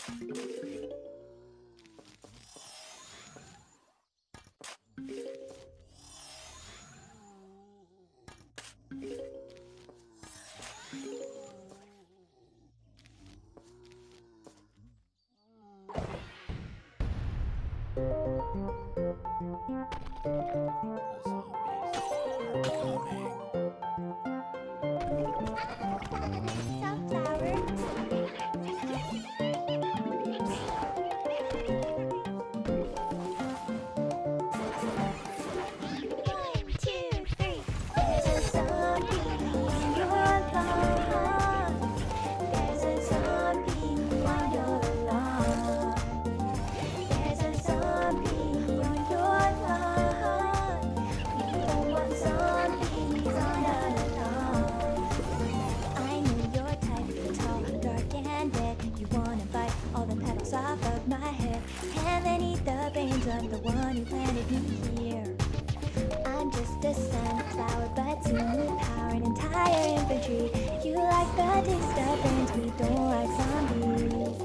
I'm the one who planted you here. I'm just a sunflower, but soon will power an entire infantry. You like the taste of brains, we don't like zombies.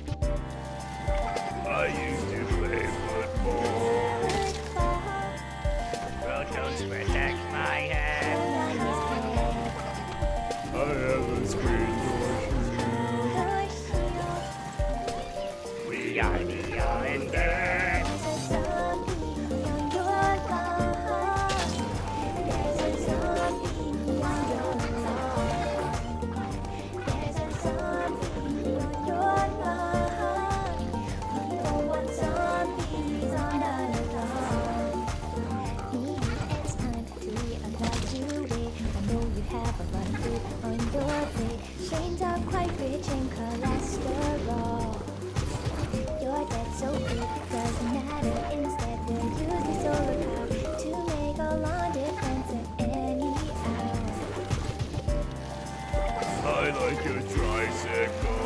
I used to play football. Rotos protect my head. I have a screen door. We are the Islanders. Shane's are quite rich in cholesterol. You're dead so big, doesn't matter. Instead, we'll use the solar power to make a long difference at any hour. I like your tricycle.